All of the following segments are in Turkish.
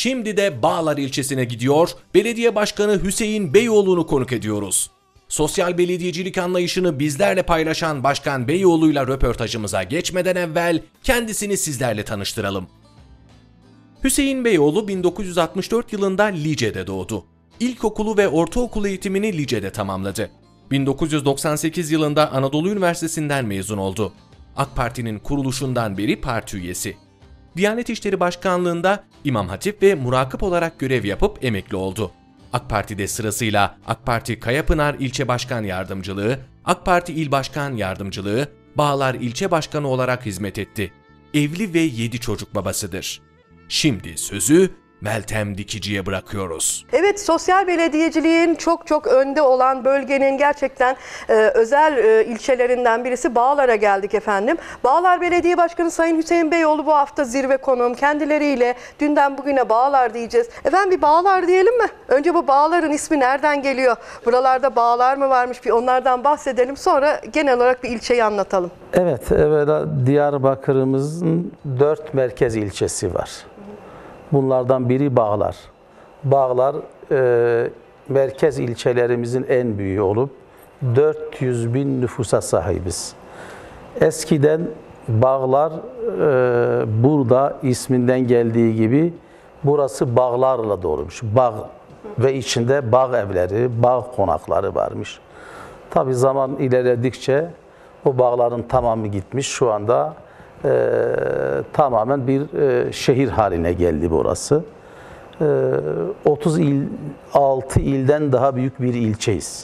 Şimdi de Bağlar ilçesine gidiyor, belediye başkanı Hüseyin Beyoğlu'nu konuk ediyoruz. Sosyal belediyecilik anlayışını bizlerle paylaşan Başkan Beyoğlu'yla röportajımıza geçmeden evvel kendisini sizlerle tanıştıralım. Hüseyin Beyoğlu 1964 yılında Lice'de doğdu. İlkokulu ve ortaokul eğitimini Lice'de tamamladı. 1998 yılında Anadolu Üniversitesi'nden mezun oldu. AK Parti'nin kuruluşundan beri parti üyesi. Diyanet İşleri Başkanlığı'nda İmam Hatip ve murakip olarak görev yapıp emekli oldu. AK Parti'de sırasıyla AK Parti Kayapınar İlçe Başkan Yardımcılığı, AK Parti İl Başkan Yardımcılığı, Bağlar İlçe Başkanı olarak hizmet etti. Evli ve 7 çocuk babasıdır. Şimdi sözü Meltem Dikici'ye bırakıyoruz. Evet, sosyal belediyeciliğin çok önde olan bölgenin gerçekten özel ilçelerinden birisi Bağlar'a geldik efendim. Bağlar Belediye Başkanı Sayın Hüseyin Beyoğlu bu hafta zirve konuğum. Kendileriyle dünden bugüne Bağlar diyeceğiz. Efendim bir Bağlar diyelim mi? Önce bu Bağlar'ın ismi nereden geliyor? Buralarda bağlar mı varmış? Bir onlardan bahsedelim. Sonra genel olarak bir ilçeyi anlatalım. Evet, evvela Diyarbakır'ımızın 4 merkez ilçesi var. Bunlardan biri Bağlar. Bağlar merkez ilçelerimizin en büyüğü olup 400 bin nüfusa sahibiz. Eskiden Bağlar burada isminden geldiği gibi burası bağlarla dolmuş. Bağ ve içinde bağ evleri, bağ konakları varmış. Tabii zaman ilerledikçe o bağların tamamı gitmiş. Şu anda tamamen bir şehir haline geldi burası. 36 ilden daha büyük bir ilçeyiz.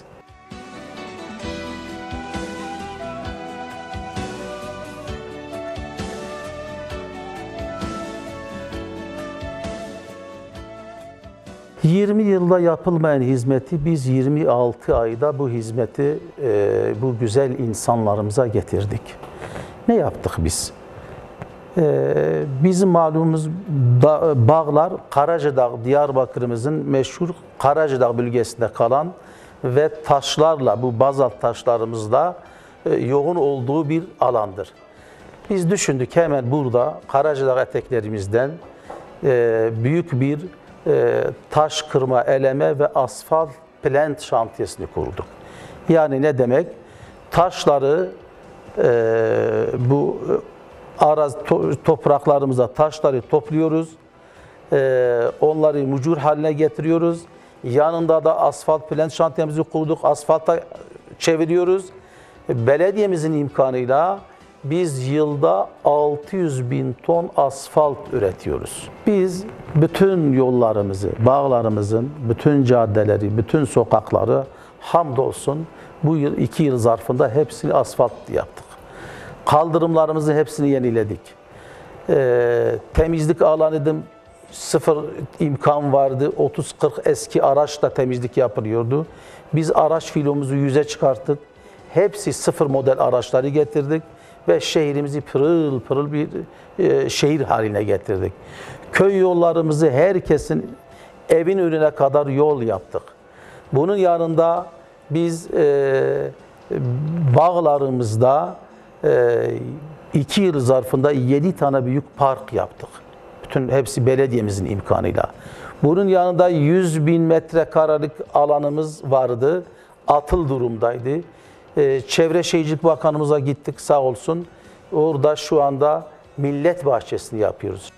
...20 yılda yapılmayan hizmeti biz 26 ayda bu hizmeti bu güzel insanlarımıza getirdik. Ne yaptık biz? Bizim malumumuz Bağlar, Karacadağ, Diyarbakır'ımızın meşhur Karacadağ bölgesinde kalan ve taşlarla, bu bazalt taşlarımızla yoğun olduğu bir alandır. Biz düşündük hemen burada Karacadağ eteklerimizden büyük bir taş kırma, eleme ve asfalt plant şantiyesini kurduk. Yani ne demek? Taşları bu topraklarımıza taşları topluyoruz, onları mucur haline getiriyoruz. Yanında da asfalt plant şantiyemizi kurduk, asfalta çeviriyoruz. Belediyemizin imkanıyla biz yılda 600 bin ton asfalt üretiyoruz. Biz bütün yollarımızı, bağlarımızın bütün caddeleri, bütün sokakları hamdolsun bu yıl 2 yıl zarfında hepsini asfalt yaptık. Kaldırımlarımızın hepsini yeniledik. Temizlik alanıydı, sıfır imkan vardı. 30-40 eski araçla temizlik yapılıyordu. Biz araç filomuzu 100'e çıkarttık. Hepsi sıfır model araçları getirdik ve şehrimizi pırıl pırıl bir şehir haline getirdik. Köy yollarımızı herkesin evin önüne kadar yol yaptık. Bunun yanında biz bağlarımızda 2 yıl zarfında 7 tane büyük park yaptık. Bütün hepsi belediyemizin imkanıyla. Bunun yanında 100 bin metrekarelik alanımız vardı. Atıl durumdaydı. Çevre Şehircilik Bakanımıza gittik sağ olsun. Orada şu anda millet bahçesini yapıyoruz.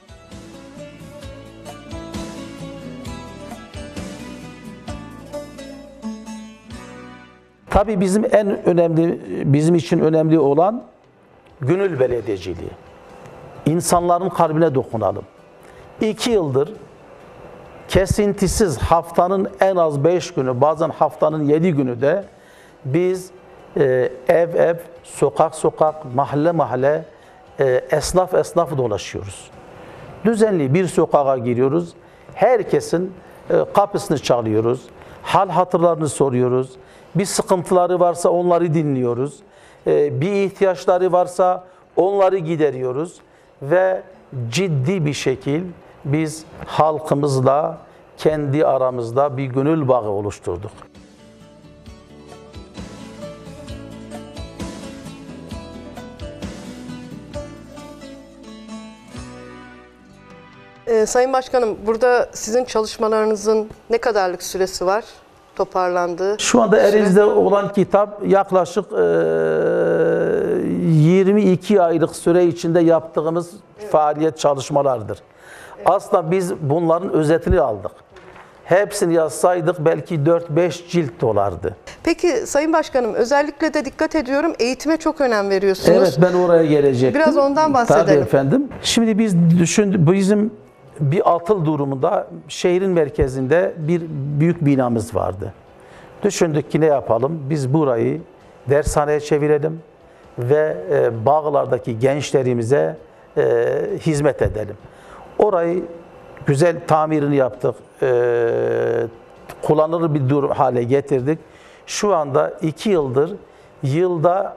Tabii bizim için önemli olan gönül belediyeciliği. İnsanların kalbine dokunalım. 2 yıldır kesintisiz haftanın en az 5 günü, bazen haftanın 7 günü de biz ev, sokak, mahalle esnaf dolaşıyoruz. Düzenli bir sokağa giriyoruz. Herkesin kapısını çalıyoruz. Hal hatırlarını soruyoruz. Bir sıkıntıları varsa onları dinliyoruz. Bir ihtiyaçları varsa onları gideriyoruz. Ve ciddi bir şekil biz halkımızla kendi aramızda bir gönül bağı oluşturduk. Sayın Başkanım, burada sizin çalışmalarınızın ne kadarlık süresi var toparlandığı? Şu anda elimizde olan kitap yaklaşık 22 aylık süre içinde yaptığımız faaliyet çalışmalardır. Aslında biz bunların özetini aldık. Hepsini yazsaydık belki 4-5 cilt dolardı. Peki Sayın Başkanım, özellikle de dikkat ediyorum, eğitime çok önem veriyorsunuz. Evet, ben oraya gelecektim. Biraz ondan bahsedelim. Tabii efendim. Şimdi biz bizim bir atıl durumunda şehrin merkezinde bir büyük binamız vardı. Düşündük ki ne yapalım? Biz burayı dershaneye çevirelim ve bağlardaki gençlerimize hizmet edelim. Orayı güzel tamirini yaptık. Kullanılır bir hale getirdik. Şu anda 2 yıldır yılda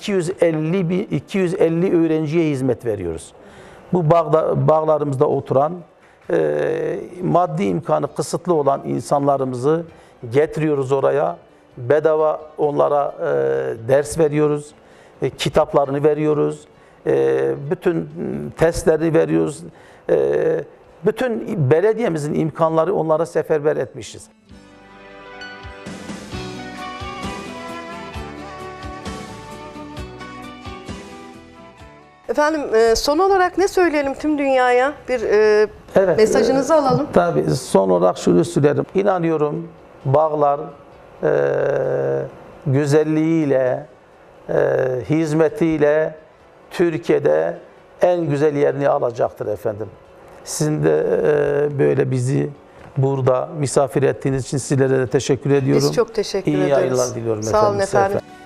250 öğrenciye hizmet veriyoruz. Bu bağlarımızda oturan maddi imkanı kısıtlı olan insanlarımızı getiriyoruz oraya. Bedava onlara ders veriyoruz. Kitaplarını veriyoruz. Bütün testlerini veriyoruz. Bütün belediyemizin imkanları onlara seferber etmişiz. Efendim, son olarak ne söyleyelim tüm dünyaya? Bir Evet, mesajınızı alalım. Tabii son olarak şunu söylerim. İnanıyorum bağlar güzelliğiyle, hizmetiyle Türkiye'de en güzel yerini alacaktır efendim. Sizin de böyle bizi burada misafir ettiğiniz için sizlere de teşekkür ediyorum. Biz çok teşekkür ederiz. İyi yayınlar diliyorum Sağ olun efendim. efendim.